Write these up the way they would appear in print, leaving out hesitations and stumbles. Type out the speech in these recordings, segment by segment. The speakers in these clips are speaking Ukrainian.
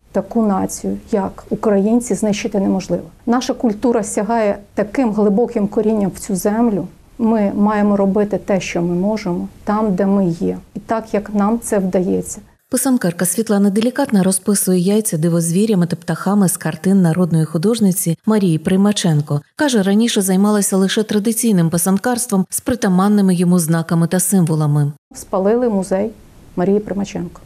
таку націю, як українці, знищити неможливо. Наша культура сягає таким глибоким корінням в цю землю. Ми маємо робити те, що ми можемо, там, де ми є. І так, як нам це вдається. Писанкарка Світлана делікатно розписує яйця дивозвірями та птахами з картин народної художниці Марії Приймаченко. Каже, раніше займалася лише традиційним писанкарством з притаманними йому знаками та символами. Спалили музей Марії Приймаченко.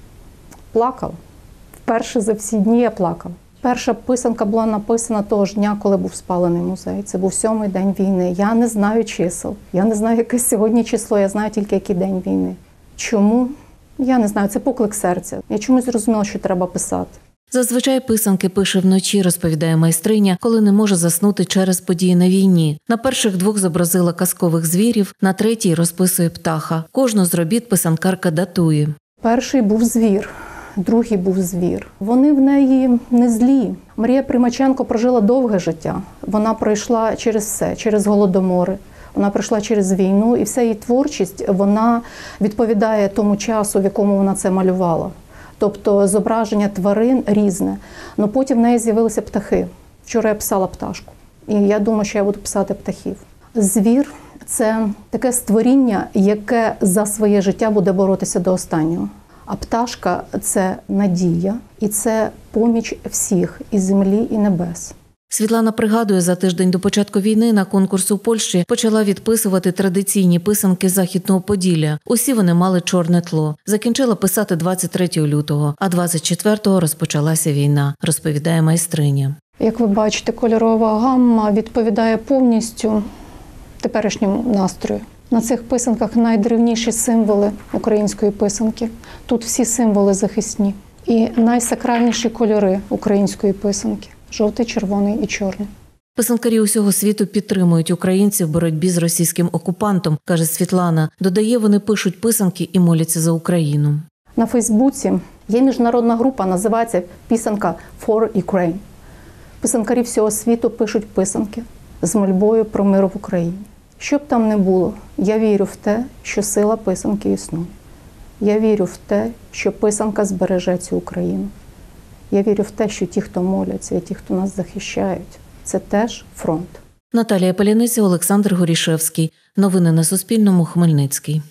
Плакала. Вперше за всі дні я плакала. Перша писанка була написана того ж дня, коли був спалений музей. Це був 7-й день війни. Я не знаю чисел. Я не знаю, яке сьогодні число. Я знаю тільки, який день війни. Чому? Я не знаю. Це поклик серця. Я чомусь зрозуміла, що треба писати. Зазвичай писанки пише вночі, розповідає майстриня, коли не може заснути через події на війні. На перших 2 зобразила казкових звірів, на 3-й розписує птаха. Кожну з робіт писанкарка датує. Перший був звір. Другий був звір. Вони в неї не злі. Марія Приймаченко прожила довге життя. Вона пройшла через все, через голодомори. Вона пройшла через війну, і вся її творчість, вона відповідає тому часу, в якому вона це малювала. Тобто зображення тварин різне. Но потім в неї з'явилися птахи. Вчора я писала пташку. І я думаю, що я буду писати птахів. Звір – це таке створіння, яке за своє життя буде боротися до останнього. А пташка – це надія, і це поміч всіх – і землі, і небес. Світлана пригадує, за тиждень до початку війни на конкурс у Польщі почала відписувати традиційні писанки Західного Поділля. Усі вони мали чорне тло. Закінчила писати 23 лютого, а 24-го розпочалася війна, розповідає майстриня. Як ви бачите, кольорова гамма відповідає повністю теперішньому настрою. На цих писанках найдревніші символи української писанки. Тут всі символи захисні. І найсакральніші кольори української писанки – жовтий, червоний і чорний. Писанкарі усього світу підтримують українців в боротьбі з російським окупантом, каже Світлана. Додає, вони пишуть писанки і моляться за Україну. На Фейсбуці є міжнародна група, називається «Писанка for Ukraine». Писанкарі всього світу пишуть писанки з мольбою про мир в Україні. Що б там не було, я вірю в те, що сила писанки існує. Я вірю в те, що писанка збереже цю Україну. Я вірю в те, що ті, хто моляться, і ті, хто нас захищають, це теж фронт. Наталія Поляниця, Олександр Горішевський. Новини на Суспільному. Хмельницький.